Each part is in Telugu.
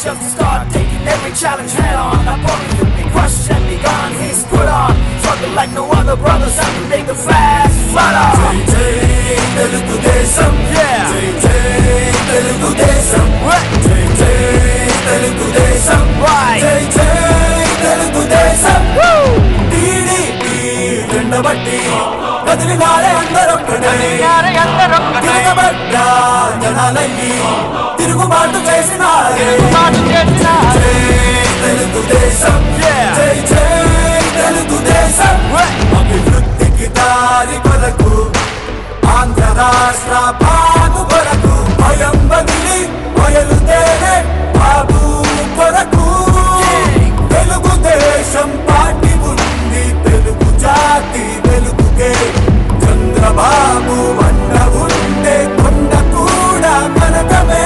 just to start taking every challenge head on. Not only to be crushed and be gone, he's put on. Struggle like no other brothers, have to make the fast run on. Jai Jai Telugu Desam, yeah. Jai Jai Telugu Desam, right. Jai Jai Telugu Desam, right. Jai Jai Telugu Desam, woo. TDP రెండబట్టి కదిలినారే అందరొక్కడే తిరగబడ్డా జనాలయ్యి తిరుగుబాటు చేసినారే జై తెలుగుదేశం జై జై తెలుగుదేశం అభివృద్ధికి దారి కొరకు ఆంధ్ర రాష్ట్ర బాగు కొరకు భయం బదిలి బయలుదేరే బాబు కొరకు తెలుగుదేశం పార్టీ ఉంది తెలుగు జాతి వెలుగుకే చంద్రబాబు వన్న ఉండే కొండ కూడా మనకమే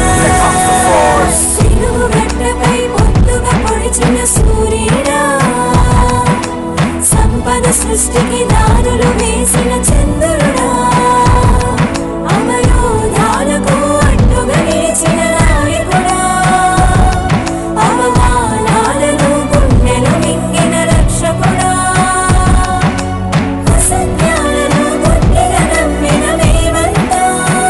గడ్డపై ముద్దుగా పొడిచిన సూర్యుడా సంపద సృష్టికి దారులు వేసిన చంద్రుడా అమయోధాలకు అడ్డుగా నిలిచిన నాయకుడా అవమానాలను గుండెలు మింగిన రక్షకుడా అసత్యాలను గట్టిగా నమ్మిన మేమంతా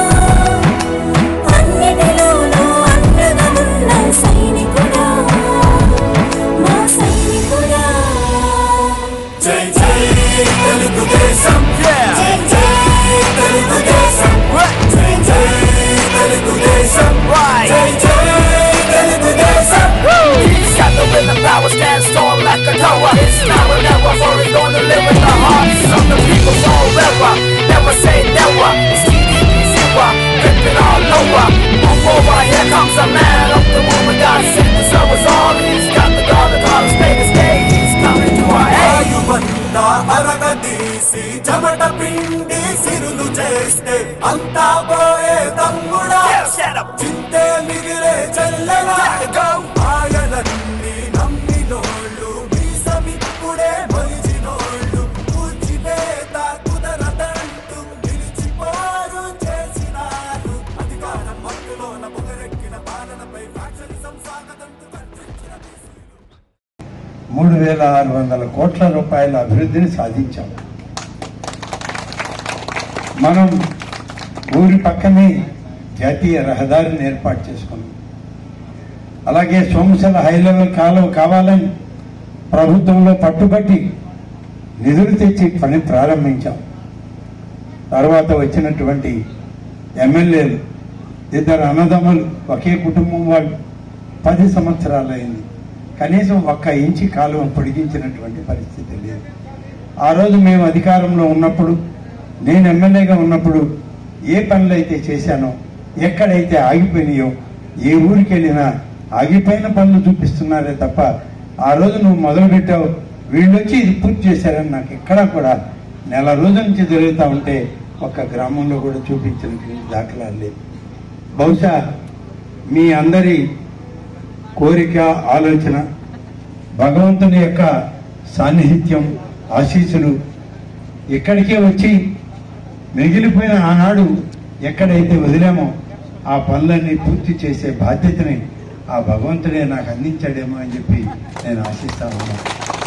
అన్నిటిలోనూ అండగా ఉన్న సైనికుడా మా సైనికుడా జై జై తెలుగుదేశం జై జై తెలుగుదేశం జై జై తెలుగుదేశం జై జై Telugu Desam He's got the will and power, stand strong like a tower. It's now or never, for he's gonna live in the hearts of the people forever. Never say never, it's TDP super, dripping all over. Move over, here comes a man of the woman, God sent to serve us all. He's got the God of all, stay to stay, he's coming to our aid. ఆయువంతా అరగదీసి చెమట పిండి సిరులు చేస్తే అంతా పోయే తమ్ముడా చింతే మిగిలే చెల్లెలా ఆయనన్ని నమ్మినోళ్ళు మీసమిప్పుడే మొలిచినోళ్ళు పూర్చివేత కుదరదంటూ నిలిచిపోరు చేసినారు అధికారం మత్తులోన పొగరెక్కిన పాలనపై ఫ్యాక్షనిజం సాగదంటూ కట్టించిన 3,600 కోట్ల రూపాయల అభివృద్ధిని సాధించాం. మనం ఊరి పక్కనే జాతీయ రహదారిని ఏర్పాటు చేసుకున్నాం. అలాగే సోమశల హై లెవెల్ కాలువ కావాలని ప్రభుత్వంలో పట్టుబట్టి నిధులు తెచ్చి పని ప్రారంభించాం. తర్వాత వచ్చినటువంటి ఎమ్మెల్యేలు ఇద్దరు అన్నదమ్ములు ఒకే కుటుంబం వాళ్ళు 10 సంవత్సరాలు అయింది, కనీసం 1 ఇంచి కాలువ పొడిగించినటువంటి పరిస్థితి లేదు. ఆ రోజు మేము అధికారంలో ఉన్నప్పుడు, నేను ఎమ్మెల్యేగా ఉన్నప్పుడు ఏ పనులు అయితే చేశానో, ఎక్కడైతే ఆగిపోయినాయో, ఏ ఊరికి వెళ్ళినా ఆగిపోయిన పనులు చూపిస్తున్నారే తప్ప ఆ రోజు నువ్వు మొదలుపెట్టావు వీళ్ళు వచ్చి ఇది పూర్తి చేశారని నాకు ఎక్కడా కూడా నెల రోజుల నుంచి జరుగుతూ ఉంటే ఒక్క గ్రామంలో కూడా చూపించిన దాఖలాలు లేదు. బహుశా మీ అందరి కోరిక, ఆలోచన, భగవంతుని యొక్క సాన్నిహిత్యం, ఆశీస్సులు ఇక్కడికే వచ్చి మిగిలిపోయిన ఆనాడు ఎక్కడైతే వదిలామో ఆ పనులన్నీ పూర్తి చేసే బాధ్యతని ఆ భగవంతుడే నాకు అందించాడేమో అని చెప్పి నేను ఆశిస్తా ఉన్నాను.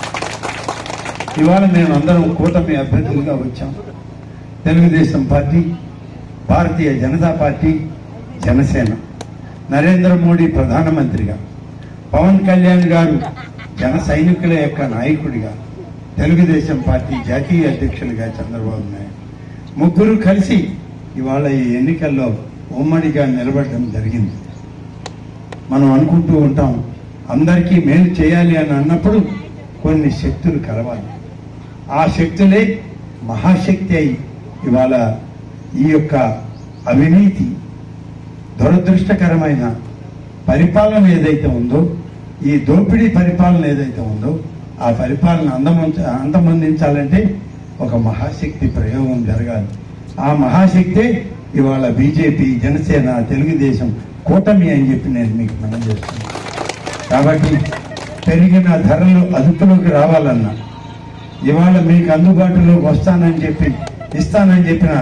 ఇవాళ మేము అందరం కూటమి అభ్యర్థులుగా వచ్చాం. తెలుగుదేశం పార్టీ, భారతీయ జనతా పార్టీ, జనసేన, నరేంద్ర మోడీ ప్రధానమంత్రిగా, పవన్ కళ్యాణ్ గారు జన సైనికుల యొక్క నాయకుడిగా, తెలుగుదేశం పార్టీ జాతీయ అధ్యక్షులుగా చంద్రబాబు నాయుడు, ముగ్గురు కలిసి ఇవాళ ఈ ఎన్నికల్లో ఉమ్మడిగా నిలబడడం జరిగింది. మనం అనుకుంటూ ఉంటాం అందరికీ మేలు చేయాలి అని అన్నప్పుడు కొన్ని శక్తులు కలవాలి. ఆ శక్తులే మహాశక్తి అయి ఇవాళ ఈ యొక్క అవినీతి, దురదృష్టకరమైన పరిపాలన ఏదైతే ఉందో, ఈ దోపిడీ పరిపాలన ఏదైతే ఉందో ఆ పరిపాలన అంతమొందించాలంటే ఒక మహాశక్తి ప్రయోగం జరగాలి. ఆ మహాశక్తే ఇవాళ బీజేపీ, జనసేన, తెలుగుదేశం కూటమి అని చెప్పి నేను మీకు మనం చేస్తున్నాను. కాబట్టి పెరిగిన ధరలు అదుపులోకి రావాలన్నా, ఇవాళ మీకు అందుబాటులోకి వస్తానని చెప్పి ఇస్తానని చెప్పిన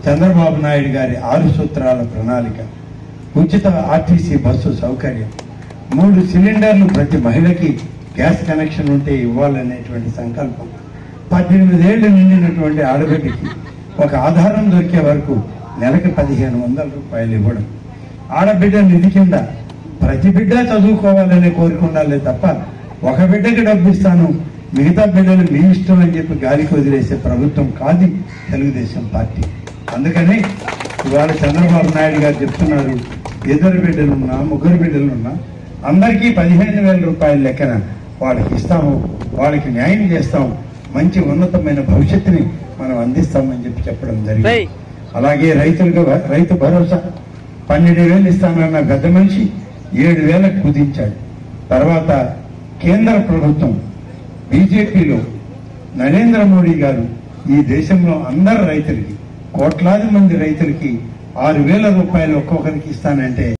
చంద్రబాబు నాయుడు గారి 6 సూత్రాల ప్రణాళిక, ఉచిత ఆర్టీసీ బస్సు సౌకర్యం, 3 సిలిండర్లు ప్రతి మహిళకి గ్యాస్ కనెక్షన్ ఉంటే ఇవ్వాలనేటువంటి సంకల్పం. 18 ఏళ్లు నిండినటువంటి ఆడబిడ్డకి ఒక ఆధారం దొరికే వరకు నెలకు 1500 రూపాయలు ఇవ్వడం. ఆడబిడ్డ నిధి కింద ప్రతి బిడ్డ చదువుకోవాలనే కోరిక ఉండాలి తప్ప ఒక బిడ్డకి డబ్బు ఇస్తాను మిగతా బిడ్డలు మీ ఇష్టం అని చెప్పి గాలికి వదిలేసే ప్రభుత్వం కాదు తెలుగుదేశం పార్టీ. అందుకని ఇవాళ చంద్రబాబు నాయుడు గారు చెప్తున్నారు, 2 బిడ్డలున్నా 3 బిడ్డలున్నా అందరికీ 15,000 రూపాయల లెక్కన వాళ్ళకి ఇస్తాము, వాళ్ళకి న్యాయం చేస్తాం, మంచి ఉన్నతమైన భవిష్యత్తుని మనం అందిస్తామని చెప్పడం జరిగింది. అలాగే రైతు భరోసా 12,000 ఇస్తానన్న పెద్ద మనిషి 7,000కు కుదించాడు. తర్వాత కేంద్ర ప్రభుత్వం బీజేపీలో నరేంద్ర మోడీ గారు ఈ దేశంలో అందరు రైతులకి, కోట్లాది మంది రైతులకి 6,000 రూపాయలు ఒక్కొక్కరికి ఇస్తానంటే